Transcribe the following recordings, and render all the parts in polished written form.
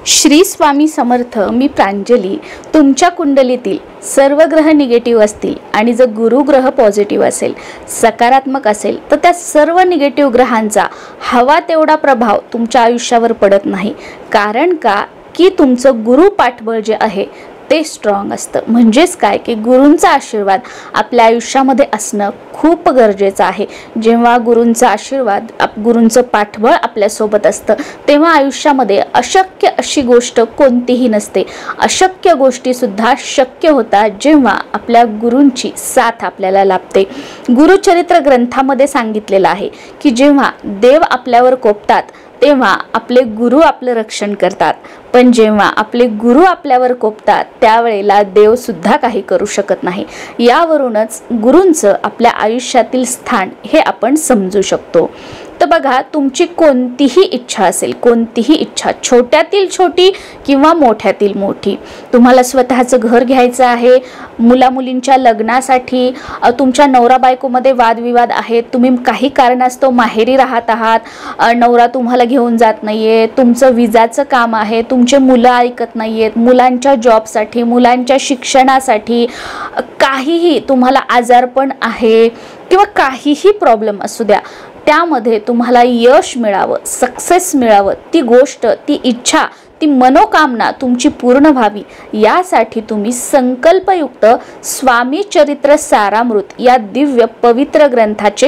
श्री स्वामी समर्थ. मी प्रांजली. तुमच्या कुंडलीतील सर्व ग्रह निगेटिव्ह असतील आणि जर गुरु ग्रह पॉझिटिव्ह असेल, सकारात्मक असेल, तर त्या सर्व निगेटिव्ह ग्रहांचा हवा तेवढा प्रभाव तुमच्या आयुष्यावर पडत नाही. कारण का की तुमचं गुरु पाठबळ जे आहे ते स्ट्रॉंग असतं. म्हणजेच काय की गुरूंचा आशीर्वाद आपल्या आयुष्यामध्ये असणं खूप गरजेचं आहे. जेव्हा गुरूंचा आशीर्वाद गुरूंचं पाठबळ आपल्यासोबत असतं तेव्हा आयुष्यामध्ये अशक्य अशी गोष्ट कोणतीही नसते. अशक्य गोष्टीसुद्धा शक्य होतात जेव्हा आपल्या गुरूंची साथ आपल्याला लाभते. गुरुचरित्र ग्रंथामध्ये सांगितलेलं आहे की जेव्हा देव आपल्यावर कोपतात तेव्हा आपले गुरु आपलं रक्षण करतात, पण जेव्हा आपले गुरु आपल्यावर कोपतात त्यावेळेला देव सुद्धा काही करू शकत नाही. यावरूनच गुरूंचं आपल्या आयुष्यातील स्थान हे आपण समजू शकतो. तर बघा, तुमची कोणतीही इच्छा असेल, कोणतीही इच्छा, छोट्यातील छोटी किंवा मोठ्यातील मोठी, तुम्हाला स्वतःचं घर घ्यायचं आहे, मुलामुलींच्या लग्नासाठी, तुमच्या नवरा बायकोमध्ये वादविवाद आहेत, तुम्ही काही कारणास्तव माहेरी राहत आहात, नवरा तुम्हाला घेऊन जात नाहीये, तुमचं विजाचं काम आहे, तुमचे मुलं ऐकत नाहीयेत, मुलांच्या जॉबसाठी, मुलांच्या शिक्षणासाठी, काहीही तुम्हाला आजारपण आहे किंवा काहीही प्रॉब्लेम असू द्या, त्यामध्ये तुम्हाला यश मिळावं, सक्सेस मिळावं, ती गोष्ट, ती इच्छा, ती मनोकामना तुमची पूर्ण व्हावी, यासाठी तुम्ही संकल्पयुक्त स्वामी चरित्र सारामृत या दिव्य पवित्र ग्रंथाचे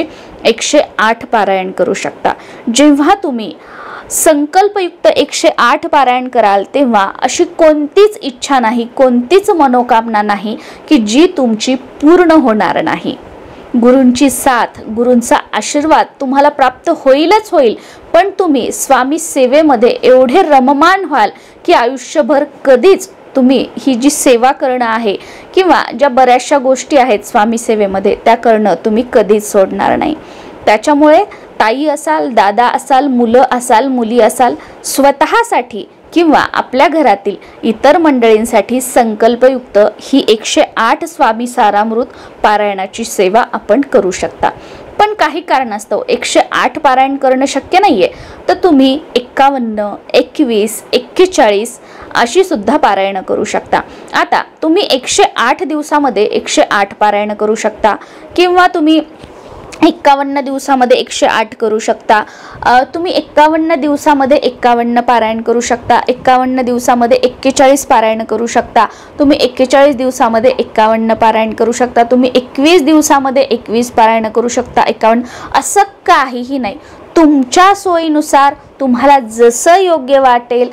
108 पारायण करू शकता. जेव्हा तुम्ही संकल्पयुक्त 108 पारायण कराल तेव्हा अशी कोणतीच इच्छा नाही, कोणतीच मनोकामना नाही की जी तुमची पूर्ण होणार नाही. गुरूंची साथ, गुरूंचा आशीर्वाद तुम्हाला प्राप्त होईलच होईल, पण तुम्ही स्वामी सेवेमध्ये एवढे रममान व्हाल की आयुष्यभर कधीच तुम्ही ही जी सेवा करणं आहे किंवा ज्या बऱ्याचशा गोष्टी आहेत स्वामी सेवेमध्ये त्या करणं तुम्ही कधीच सोडणार नाही. त्याच्यामुळे ताई असाल, दादा असाल, मुलं असाल, मुली असाल, स्वतःसाठी किंवा आपल्या घरातील इतर मंडळींसाठी संकल्पयुक्त ही 108 स्वामी सारामृत पारायणाची सेवा आपण करू शकता. पण काही कारणास्तव 108 पारायण करणं शक्य नाहीये, तर तुम्ही 51, 21, 41 अशी सुद्धा पारायण करू शकता. आता तुम्ही 108 दिवसामध्ये 108 पारायण करू शकता किंवा तुम्ही 51 दिवसामध्ये 108 करू शकता. तुम्ही 51 दिवसामध्ये 51 पारायण करू शकता, 51 दिवसामध्ये 41 पारायण करू शकता, तुम्ही 41 दिवसामध्ये 51 पारायण करू शकता, तुम्ही 21 दिवसामध्ये 21 पारायण करू शकता, 51, असं काहीही नाही. तुमच्या सोयीनुसार तुम्हाला जसं योग्य वाटेल,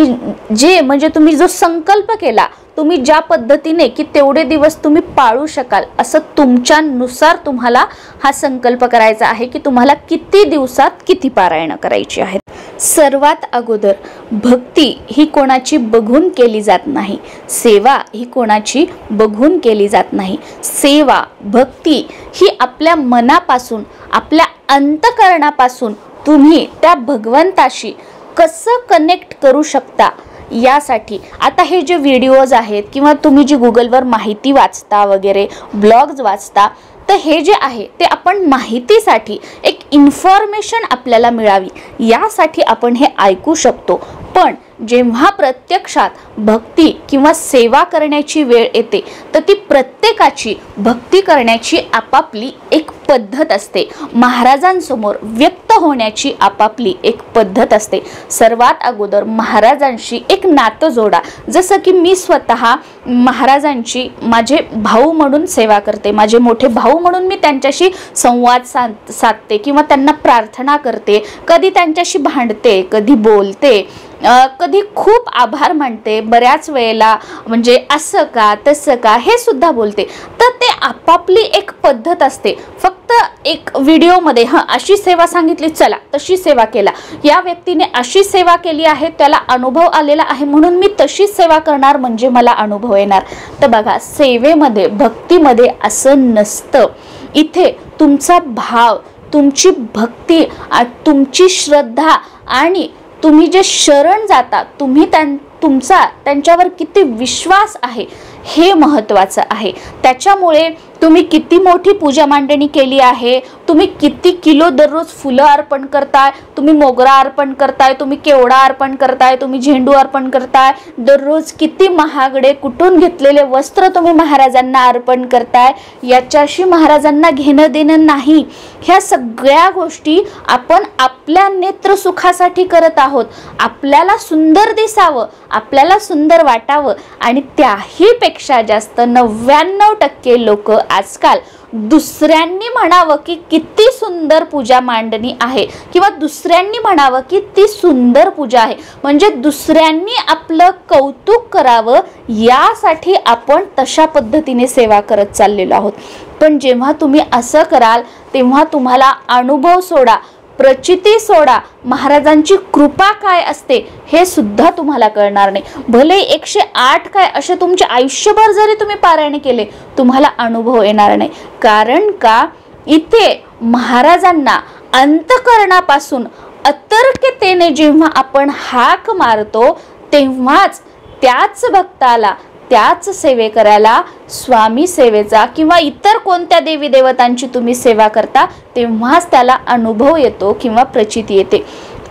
तुम्ही जो संकल्प केला, तुम्ही ज्या पद्धतीने की तेवढे दिवस तुम्ही पाळू शकाल असं तुमच्यानुसार तुम्हाला हा संकल्प करायचा आहे की तुम्हाला किती दिवसात किती पारायण करायची आहेत. सर्वात अगोदर भक्ती ही कोणाची बघून केली जात नाही, सेवा ही कोणाची बघून केली जात नाही. सेवा, भक्ती ही आपल्या मनापासून, आपल्या अंतःकरणापासून तुम्ही त्या भगवंताशी कसं कनेक्ट करू शकता यासाठी. आता हे जे व्हिडिओज आहेत किंवा तुम्ही जी गुगलवर माहिती वाचता वगैरे, ब्लॉग्स वाचता, तर हे जे आहे ते आपण माहितीसाठी, एक इन्फॉर्मेशन आपल्याला मिळावी यासाठी आपण हे ऐकू शकतो. पण जेव्हा प्रत्यक्षात भक्ती किंवा सेवा करण्याची वेळ येते तर ती प्रत्येकाची भक्ती करण्याची आपापली एक पद्धत असते. महाराजांसमोर व्यक्त होण्याची आपापली एक पद्धत असते. सर्वात अगोदर महाराजांशी एक नातं जोडा. जसं की मी स्वतः महाराजांची माझे भाऊ म्हणून सेवा करते, माझे मोठे भाऊ म्हणून मी त्यांच्याशी संवाद साधते किंवा त्यांना प्रार्थना करते. कधी त्यांच्याशी भांडते, कधी बोलते, कधी खूप आभार मानते, बऱ्याच वेळेला म्हणजे असं का तसं का हे सुद्धा बोलते. तर ते आपापली एक पद्धत असते. फक्त एक व्हिडिओमध्ये अशी सेवा सांगितली, चला तशी सेवा केला, या व्यक्तीने अशी सेवा केली आहे, त्याला अनुभव आलेला आहे म्हणून मी तशीच सेवा करणार म्हणजे मला अनुभव येणार. तर बघा, सेवेमध्ये, भक्तीमध्ये असं नसतं. इथे तुमचा भाव, तुमची भक्ती, तुमची श्रद्धा आणि तुम्ही जे शरण जाता, तुम्ही तुमचा त्यांच्यावर किती विश्वास आहे हे महत्त्वाचं आहे. त्याच्यामुळे तुम्ही किती मोठी पूजा मांडणी केली आहे, तुम्ही किती किलो दररोज फुलं अर्पण करताय, तुम्ही मोगरा अर्पण करताय, तुम्ही केवडा अर्पण करताय, तुम्ही झेंडू अर्पण करताय, दररोज किती महागडे कुठून घेतलेले वस्त्र तुम्ही महाराजांना अर्पण करताय, याच्याशी महाराजांना घेणं देणं नाही. ह्या सगळ्या गोष्टी आपण आपल्या नेत्रसुखासाठी करत आहोत. आपल्याला सुंदर दिसावं, आपल्याला सुंदर वाटावं. आणि त्याही पेक्षा जास्त 99% लोक आजकाल दुसऱ्यांनी म्हणावं की किती सुंदर पूजा मांडणी आहे, किंवा दुसऱ्यांनी म्हणावं की ती सुंदर पूजा आहे, म्हणजे दुसऱ्यांनी आपलं कौतुक करावं, यासाठी आपण तशा पद्धतीने सेवा करत चाललेलो आहोत. पण जेव्हा तुम्ही असं कराल तेव्हा तुम्हाला अनुभव सोडा, प्रचिती सोडा, महाराजांची कृपा काय असते हे सुद्धा तुम्हाला कळणार नाही. भले 108 काय असे तुमचे आयुष्यभर जरी तुम्ही पारायण केले, तुम्हाला अनुभव येणार नाही. कारण का, इथे महाराजांना अंतःकरणापासून अतर्क्यतेने जेव्हा आपण हाक मारतो, तेव्हाच त्याच भक्ताला, त्याच सेवेकऱ्याला स्वामी सेवेचा किंवा इतर कोणत्या देवी देवतांची तुम्ही सेवा करता, तेव्हाच त्याला अनुभव येतो किंवा प्रचिती येते.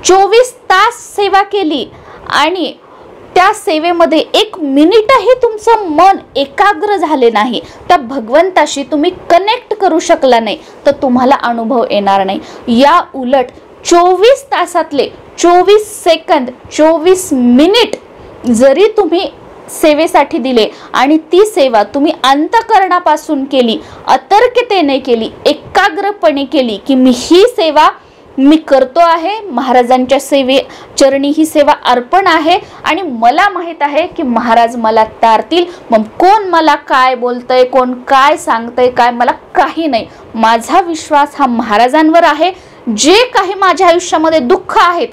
24 तास सेवा केली आणि त्या सेवेमध्ये 1 मिनिटही तुमचं मन एकाग्र झाले नाही, त्या भगवंताशी तुम्ही कनेक्ट करू शकला नाही, तर तुम्हाला अनुभव येणार नाही. या उलट 24 तासातले 24 सेकंद 24 मिनिट जरी तुम्ही सेवेसाठी दिले आणि ती सेवा तुम्ही अंतःकरणापासून केली, अतर्क्यतेने केली, एकाग्रपणे केली की मी ही सेवा मी करतो आहे, महाराजांच्या सेवे चरणी ही सेवा अर्पण आहे आणि मला माहित आहे की महाराज मला तारतील, मग कोण मला काय बोलतंय, कोण काय सांगतंय, काय मला काही नाही. माझा विश्वास हा महाराजांवर आहे. जे काही माझ्या आयुष्यामध्ये दुःख आहेत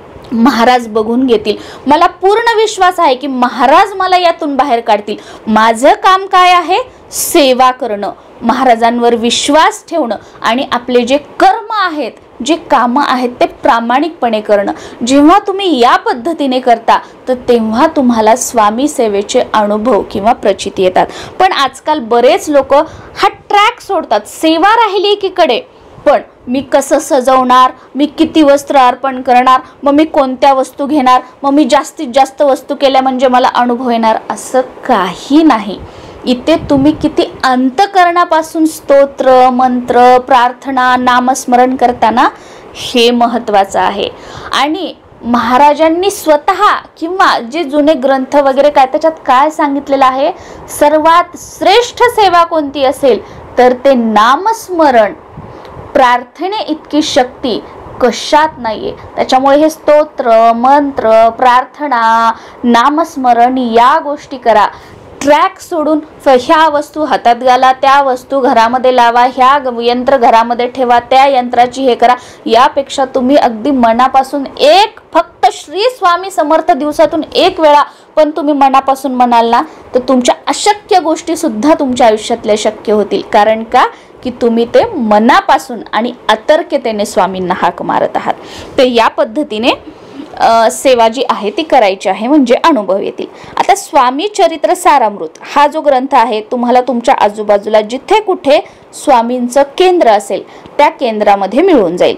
महाराज बघून घेतील. मला पूर्ण विश्वास आहे की महाराज मला यातून बाहेर काढतील. माझं काम काय आहे? सेवा करणं, महाराजांवर विश्वास ठेवणं आणि आपले जे कर्म आहेत, जे कामं आहेत ते प्रामाणिकपणे करणं. जेव्हा तुम्ही या पद्धतीने करता तर तेव्हा तुम्हाला स्वामी सेवेचे अनुभव किंवा प्रचिती येतात. पण आजकाल बरेच लोक हा ट्रॅक सोडतात. सेवा राहिली एकीकडे, पण मी कसं सजवणार, मी किती वस्त्र अर्पण करणार, मग मी कोणत्या वस्तू घेणार, मग मी जास्तीत जास्त वस्तू केल्या म्हणजे मला अनुभव येणार, असं काही नाही. इथे तुम्ही किती अंतःकरणापासून स्तोत्र, मंत्र, प्रार्थना, नामस्मरण करताना हे महत्त्वाचं आहे. आणि महाराजांनी स्वतः किंवा जे जुने ग्रंथ वगैरे काय त्याच्यात काय सांगितलेलं आहे, सर्वात श्रेष्ठ सेवा कोणती असेल तर ते नामस्मरण. प्रार्थने इतकी शक्ती कशात नाहीये. त्याच्यामुळे हे स्तोत्र, मंत्र, प्रार्थना, नामस्मरण या गोष्टी करा. ट्रॅक सोडून ह्या वस्तू हातात घाला, त्या वस्तू घरामध्ये लावा, ह्या यंत्र घरामध्ये ठेवा, त्या यंत्राची हे करा, यापेक्षा तुम्ही अगदी मनापासून फक्त श्री स्वामी समर्थ दिवसातून 1 वेळा पण तुम्ही मनापासून म्हणाल ना, तर तुमच्या अशक्य गोष्टी सुद्धा तुमच्या आयुष्यातल्या शक्य होतील. कारण का की तुम्ही ते मनापासून आणि अतर्क्यतेने स्वामींना हाक मारत आहात. तर या पद्धतीने सेवा जी आहे ती करायची आहे, म्हणजे अनुभव येतील. आता स्वामी चरित्र सारामृत हा जो ग्रंथ आहे, तुम्हाला तुमच्या आजूबाजूला जिथे कुठे स्वामींचं केंद्र असेल त्या केंद्रामध्ये मिळून जाईल.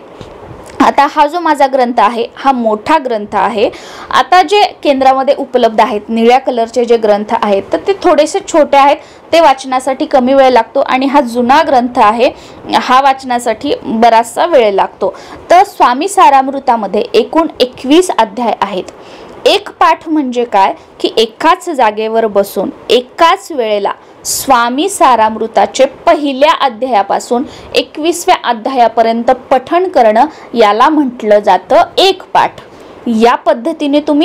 आता हा जो माझा ग्रंथ आहे हा मोठा ग्रंथ आहे. आता जे केंद्रामध्ये उपलब्ध आहेत निळ्या कलरचे जे ग्रंथ आहेत तर ते थोडेसे छोटे आहेत, ते वाचनासाठी कमी वेळ लागतो. आणि हा जुना ग्रंथ आहे, हा वाचनासाठी बराचसा वेळ लागतो. तर स्वामी सारामृतामध्ये एकूण 21 अध्याय आहेत. एक पाठ म्हणजे काय की एकाच जागेवर बसून एकाच वेळेला स्वामी सारामृताचे पहिल्या अध्यायापासून 21व्या अध्यायापर्यंत पठण करणं याला म्हटलं जातं एक पाठ. या पद्धतीने तुम्ही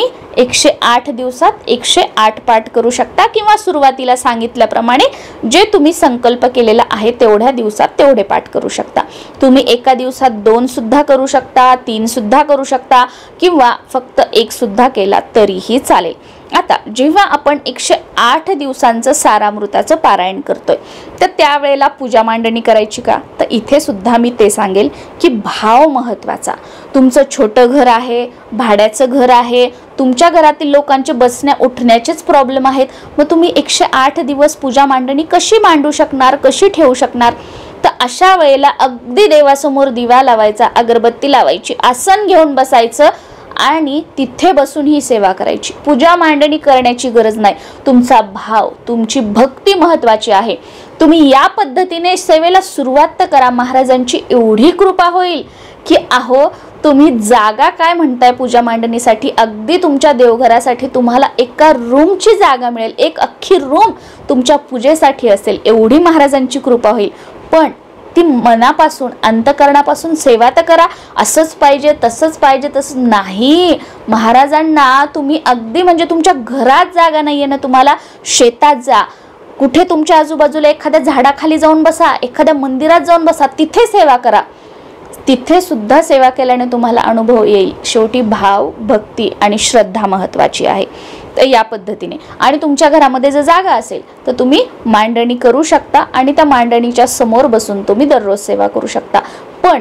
108 दिवसात 108 पाठ करू शकता, किंवा सुरुवातीला सांगितल्याप्रमाणे जे तुम्ही संकल्प केलेला आहे तेवढ्या दिवसात तेवढे पाठ करू शकता. तुम्ही एका दिवसात 2 सुद्धा करू शकता, 3 सुद्धा करू शकता, किंवा फक्त 1 सुद्धा केला तरीही चालेल. आता जेव्हा आपण 108 दिवसांचं सारामृताचं पारायण करतोय तर त्यावेळेला पूजा मांडणी करायची का, तर इथे सुद्धा मी ते सांगेल की भाव महत्त्वाचा. तुमचं छोटं घर आहे, भाड्याचं घर आहे, तुमच्या घरातील लोकांचे बसण्या उठण्याचेच प्रॉब्लेम आहेत, मग तुम्ही 108 दिवस पूजा मांडणी कशी मांडू शकणार, कशी ठेवू शकणार? तर अशा वेळेला अगदी देवासमोर दिवा लावायचा, अगरबत्ती लावायची, आसन घेऊन बसायचं आणि तिथे बसून ही सेवा करायची. पूजा मांडणी करण्याची गरज नाही. तुमचा भाव, तुमची भक्ती महत्त्वाची आहे. तुम्ही या पद्धतीने सेवेला सुरुवात तर करा. महाराजांची एवढी कृपा होईल की अहो तुम्ही जागा काय म्हणताय पूजा मांडणीसाठी, अगदी तुमच्या देवघरासाठी तुम्हाला एका रूमची जागा मिळेल, एक अख्खी रूम तुमच्या पूजेसाठी असेल, एवढी महाराजांची कृपा होईल. पण ती मनापासून, अंतकरणापासून सेवा तर करा. असंच पाहिजे, तसंच पाहिजे, तसं नाही. महाराजांना तुम्ही अगदी म्हणजे तुमच्या घरात जागा नाहीये ना, तुम्हाला शेतात जा, कुठे तुमच्या आजूबाजूला एखाद्या झाडाखाली जाऊन बसा, एखाद्या मंदिरात जाऊन बसा, तिथे सेवा करा. तिथे सुद्धा सेवा केल्याने तुम्हाला अनुभव येईल. शेवटी भाव, भक्ती आणि श्रद्धा महत्त्वाची आहे. तर या पद्धतीने, आणि तुमच्या घरामध्ये जर जागा असेल तर तुम्ही मांडणी करू शकता आणि त्या मांडणीच्या समोर बसून तुम्ही दररोज सेवा करू शकता. पण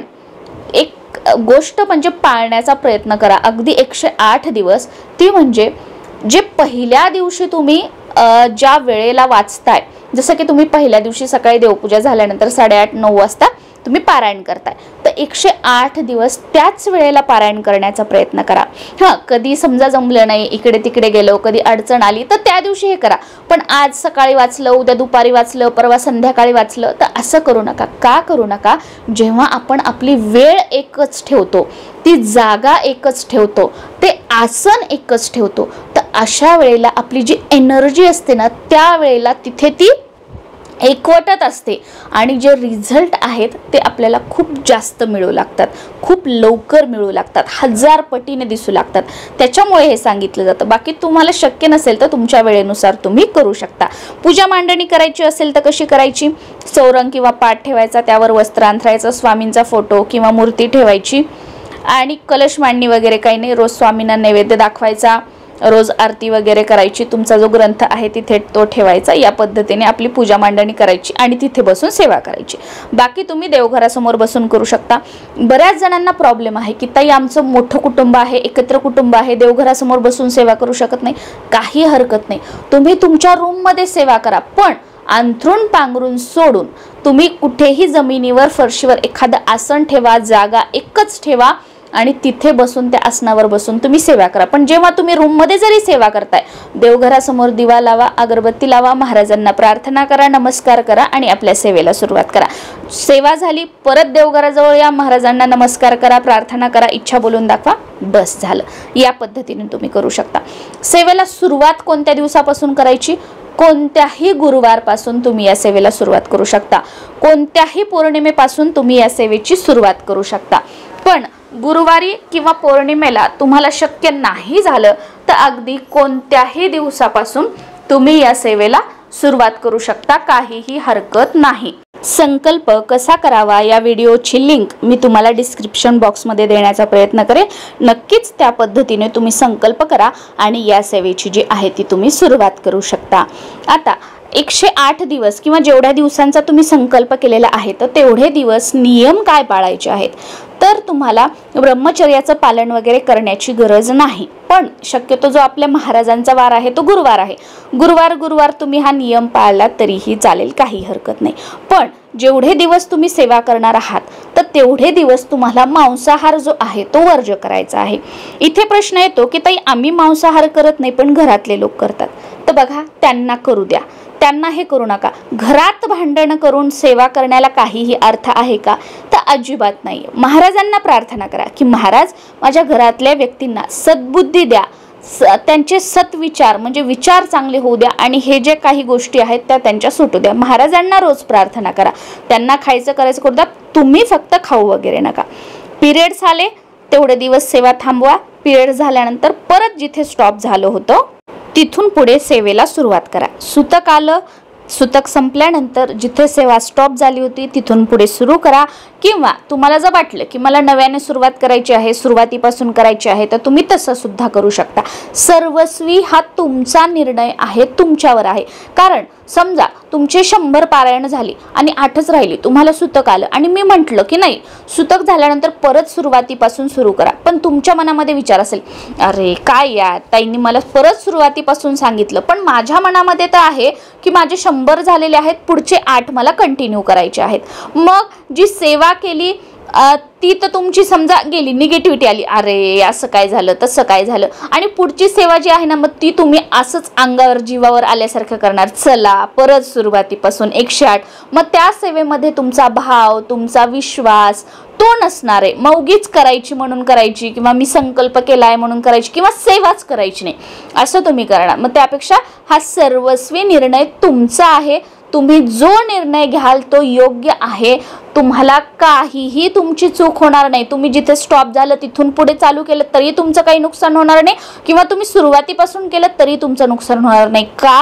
एक गोष्ट म्हणजे पाळण्याचा प्रयत्न करा अगदी 108 दिवस. ती म्हणजे जे पहिल्या दिवशी तुम्ही ज्या वेळेला वाचताय, जसं की तुम्ही पहिल्या दिवशी सकाळी देवपूजा झाल्यानंतर 8:30-9 वाजता तुम्ही पारायण करताय, तर 108 दिवस त्याच वेळेला पारायण करण्याचा प्रयत्न करा. कधी समजा जमलं नाही, इकडे तिकडे गेलो, कधी अडचण आली तर त्या दिवशी हे करा. पण आज सकाळी वाचलं, उद्या दुपारी वाचलं, परवा संध्याकाळी वाचलं, तर असं करू नका. का करू नका? जेव्हा आपण आपली वेळ एकच ठेवतो, ती जागा एकच ठेवतो, ते आसन एकच ठेवतो, तर अशा वेळेला आपली जी एनर्जी असते ना, त्या वेळेला तिथे ती एकवटत असते आणि जे रिझल्ट आहेत ते आपल्याला खूप जास्त मिळू लागतात, खूप लवकर मिळू लागतात, 1000 पटीने दिसू लागतात. त्याच्यामुळे हे सांगितलं जातं. बाकी तुम्हाला शक्य नसेल तर तुमच्या वेळेनुसार तुम्ही करू शकता. पूजा मांडणी करायची असेल तर कशी करायची? चौरंग किंवा पाट ठेवायचा, त्यावर वस्त्र अंथरायचं, स्वामींचा फोटो किंवा मूर्ती ठेवायची आणि कलश मांडणी वगैरे काही नाही. रोज स्वामींना नैवेद्य दाखवायचा, रोज आरती वगैरे करायची, तुमचा जो ग्रंथ आहे तिथे तो ठेवायचा. या पद्धतीने आपली पूजा मांडणी करायची आणि तिथे बसून सेवा करायची. बाकी तुम्ही देवघरासमोर बसून करू शकता. बऱ्याच जणांना प्रॉब्लेम आहे की ताई आमचं मोठं कुटुंब आहे, एकत्र कुटुंब आहे, देवघरासमोर बसून सेवा करू शकत नाही. काही हरकत नाही, तुम्ही तुमच्या रूममध्ये सेवा करा. पण अंथरूण पांघरून सोडून तुम्ही कुठेही जमिनीवर, फरशीवर एखादं आसन ठेवा, जागा एकच ठेवा आणि तिथे बसून त्या आसनावर बसून तुम्ही सेवा करा. पण जेव्हा तुम्ही रूममध्ये जरी सेवा करताय, देवघरासमोर दिवा लावा, अगरबत्ती लावा, महाराजांना प्रार्थना करा, नमस्कार करा आणि आपल्या सेवेला सुरुवात करा. सेवा झाली, परत देवघराजवळ या, महाराजांना नमस्कार करा, प्रार्थना करा, इच्छा बोलून दाखवा, बस झालं. या पद्धतीने तुम्ही करू शकता. सेवेला सुरुवात कोणत्या दिवसापासून करायची? कोणत्याही गुरुवारपासून तुम्ही या सेवेला सुरुवात करू शकता. कोणत्याही पौर्णिमेपासून तुम्ही या सेवेची सुरुवात करू शकता. पण गुरुवारी किंवा पौर्णिमेला तुम्हाला शक्य नाही झालं तर अगदी कोणत्याही दिवसापासून तुम्ही या सेवेला सुरुवात करू शकता. काहीही हरकत नाही. संकल्प कसा करावा या व्हिडिओची लिंक मी तुम्हाला डिस्क्रिप्शन बॉक्समध्ये देण्याचा प्रयत्न करेन. नक्कीच त्या पद्धतीने तुम्ही संकल्प करा आणि या सेवेची जी आहे ती तुम्ही सुरुवात करू शकता. आता 108 दिवस किंवा जेवढ्या दिवसांचा तुम्ही संकल्प केलेला आहे तर तेवढे दिवस नियम काय पाळायचे आहेत? तर तुम्हाला ब्रह्मचर्याचं पालन वगैरे करण्याची गरज नाही. पण शक्यतो जो आपल्या महाराजांचा वार आहे तो गुरुवार आहे. गुरुवार तुम्ही हा नियम पाळला तरीही चालेल, काही हरकत नाही. पण जेवढे दिवस तुम्ही सेवा करणार आहात तर तेवढे दिवस तुम्हाला मांसाहार जो आहे तो वर्ज्य करायचा आहे. इथे प्रश्न येतो की ताई आम्ही मांसाहार करत नाही पण घरातले लोक करतात. तर बघा, त्यांना करू द्या, त्यांना हे करू नका. घरात भांडण करून सेवा करण्याला काहीही अर्थ आहे का? तर अजिबात नाही. महाराजांना प्रार्थना करा की महाराज माझ्या घरातल्या व्यक्तींना सद्बुद्धी द्या, त्यांचे सत्विचार म्हणजे विचार चांगले होऊ द्या आणि हे जे काही गोष्टी आहेत त्या त्यांच्या सुटू द्या. महाराजांना रोज प्रार्थना करा, त्यांना खायचं करायचं करू द्या, तुम्ही फक्त खाऊ वगैरे नका. पिरियड्स आले तेवढे दिवस सेवा थांबवा. पिरियड झाल्यानंतर परत जिथे स्टॉप झालं होतं तिथून पुढे सेवेला सुरुवात करा. सुतक आलं, सुतक संपल्यानंतर जिथे सेवा स्टॉप झाली होती तिथून पुढे सुरू करा. किंवा तुम्हाला जर वाटलं की मला नव्याने सुरुवात करायची आहे, सुरुवातीपासून करायची आहे, तर तुम्ही तसं सुद्धा करू शकता. सर्वस्वी हा तुमचा निर्णय आहे, तुमच्यावर आहे. कारण समजा तुमचे 100 पारायण झाली आणि 8च राहिली, तुम्हाला सुतक आलं आणि मी म्हटलं की नाही सुतक झाल्यानंतर परत सुरुवातीपासून सुरू करा, पण तुमच्या मनामध्ये विचार असेल अरे काय यार ताईंनी मला परत सुरुवातीपासून सांगितलं, पण माझ्या मनामध्ये तर आहे की माझे 100 झालेले आहेत, पुढचे 8 मला कंटिन्यू करायचे आहेत. मग जी सेवा केली ती तर तुमची समजा गेली, निगेटिव्हिटी आली, अरे असं काय झालं तसं काय झालं, आणि पुढची सेवा जी आहे ना मग ती तुम्ही असंच अंगावर जीवावर आल्यासारखं करणार, चला परत सुरुवातीपासून 108. मग त्या सेवेमध्ये तुमचा भाव, तुमचा विश्वास तो नसणार आहे. मग उगीच करायची म्हणून करायची, किंवा मी संकल्प केलाय म्हणून करायची, किंवा सेवाच करायची नाही असं तुम्ही करणार. मग त्यापेक्षा हा सर्वस्वी निर्णय तुमचा आहे. तुम्ही जो निर्णय घ्याल तो योग्य आहे. तुम्हाला काहीही तुमची चूक होणार नाही. तुम्ही जिथे स्टॉप झालं तिथून पुढे चालू केलं तरी तुमचं काही नुकसान होणार नाही, किंवा तुम्ही सुरुवातीपासून केलं तरी तुमचं नुकसान होणार नाही. का?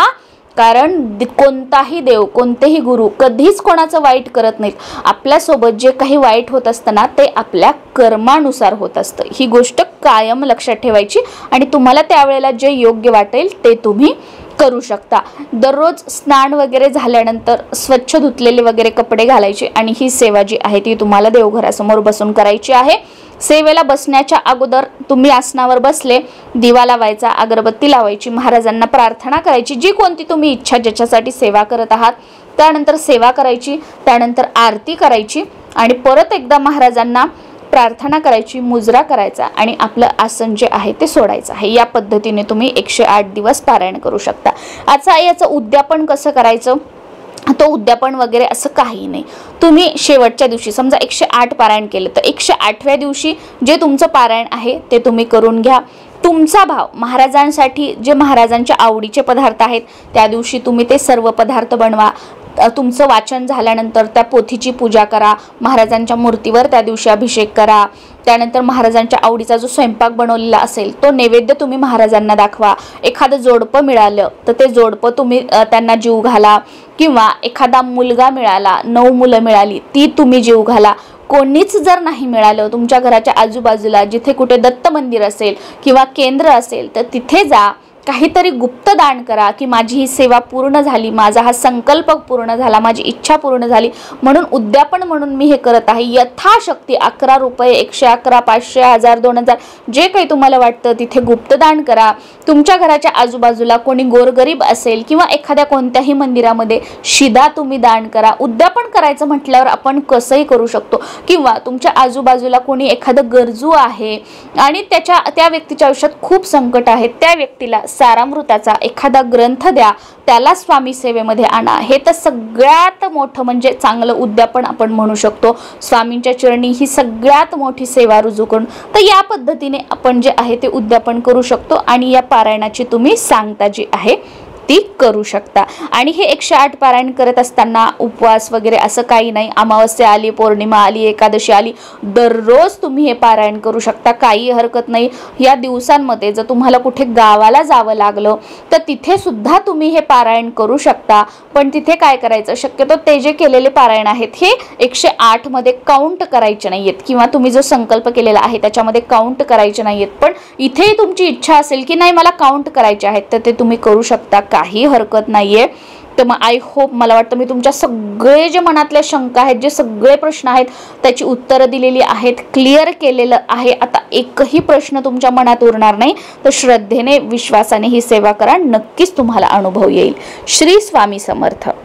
कारण कोणताही देव, कोणतेही गुरु कधीच कोणाचं वाईट करत नाहीत. आपल्यासोबत जे काही वाईट होत असतं ना ते आपल्या कर्मानुसार होत असतं. ही गोष्ट कायम लक्षात ठेवायची आणि तुम्हाला त्यावेळेला जे योग्य वाटेल ते तुम्ही करू शकता. दररोज स्नान वगैरे झाल्यानंतर स्वच्छ धुतलेले वगैरे कपडे घालायचे आणि ही सेवा जी आहे ती तुम्हाला देवघरासमोर बसून करायची आहे. सेवेला बसण्याच्या अगोदर तुम्ही आसनावर बसले, दिवा लावायचा, अगरबत्ती लावायची, महाराजांना प्रार्थना करायची, जी कोणती तुम्ही इच्छा ज्याच्यासाठी सेवा करत आहात. त्यानंतर सेवा करायची, त्यानंतर आरती करायची आणि परत एकदा महाराजांना प्रार्थना करायची, मुजरा करायचा आणि आपलं आसन जे आहे ते सोडायचं आहे. या पद्धतीने तुम्ही 108 दिवस पारायण करू शकता. आता याचं उद्यापन कसं करायचं, तो उद्यापन वगैरे असं काही नाही. तुम्ही शेवटच्या दिवशी समजा 108 पारायण केलं तर 108व्या दिवशी जे तुमचं पारायण आहे ते तुम्ही करून घ्या. तुमचा भाव महाराजांसाठी जे महाराजांच्या आवडीचे पदार्थ आहेत त्या दिवशी तुम्ही ते सर्व पदार्थ बनवा. तुमचं वाचन झाल्यानंतर त्या पोथीची पूजा करा, महाराजांच्या मूर्तीवर त्या दिवशी अभिषेक करा. त्यानंतर महाराजांच्या आवडीचा जो स्वयंपाक बनवलेला असेल तो नैवेद्य तुम्ही महाराजांना दाखवा. एखादं जोडपं मिळालं तर ते जोडपं तुम्ही त्यांना जीव घाला, किंवा एखादा मुलगा मिळाला, 9 मुलं मिळाली ती तुम्ही जीव घाला. कोणीच जर नाही मिळालं तुमच्या घराच्या आजूबाजूला जिथे कुठे दत्त मंदिर असेल किंवा केंद्र असेल तर तिथे जा, काहीतरी गुप्त दान करा की माझी ही सेवा पूर्ण झाली, माझा हा संकल्प पूर्ण झाला, माझी इच्छा पूर्ण झाली म्हणून उद्यापन म्हणून मी हे करत आहे. यथाशक्ती 11 रुपये, 111, 500, 1000, 2000 जे काही तुम्हाला वाटतं तिथे गुप्तदान करा. तुमच्या घराच्या आजूबाजूला कोणी गोरगरीब असेल किंवा एखाद्या कोणत्याही मंदिरामध्ये शिदा तुम्ही दान करा. उद्यापन करायचं म्हटल्यावर आपण कसंही करू शकतो, किंवा तुमच्या आजूबाजूला कोणी एखादं गरजू आहे आणि त्या व्यक्तीच्या आयुष्यात खूप संकट आहे, त्या व्यक्तीला सारामृताचा एखादा ग्रंथ द्या, त्याला स्वामी सेवेमध्ये आणा. हे तर सगळ्यात मोठं म्हणजे चांगलं उद्यापन आपण म्हणू शकतो. स्वामींच्या चरणी ही सगळ्यात मोठी सेवा रुजू करून तर या पद्धतीने आपण जे आहे ते उद्यापन करू शकतो आणि या पारायणाची तुम्ही सांगता जी आहे ती करू शकता. आणि हे 108 पारायण करत असताना उपवास वगैरे असं काही नाही. अमावस्या आली, पौर्णिमा आली, एकादशी आली, दररोज तुम्ही हे पारायण करू शकता, काही हरकत नाही. या दिवसांमध्ये जर तुम्हाला कुठे गावाला जावं लागलं तर तिथे सुद्धा तुम्ही हे पारायण करू शकता. पण तिथे काय करायचं, शक्यतो ते जे केलेले पारायण आहेत हे 108 मध्ये काउंट करायचे नाहीयेत, किंवा तुम्ही जो संकल्प केलेला आहे त्याच्यामध्ये काउंट करायचे नाहीयेत. पण इथे तुमची इच्छा असेल की नाही मला काउंट करायचे आहेत तर ते तुम्ही करू शकता, काही हरकत नाहीये. तर मग आय होप, मला वाटतं मी तुमच्या सगळे जे मनातल्या शंका आहेत, जे सगळे प्रश्न आहेत त्याची उत्तरं दिलेली आहेत, क्लिअर केलेलं आहे. आता एकही प्रश्न तुमच्या मनात उरणार नाही. तर श्रद्धेने, विश्वासाने ही सेवा करा, नक्कीच तुम्हाला अनुभव येईल. श्री स्वामी समर्थ.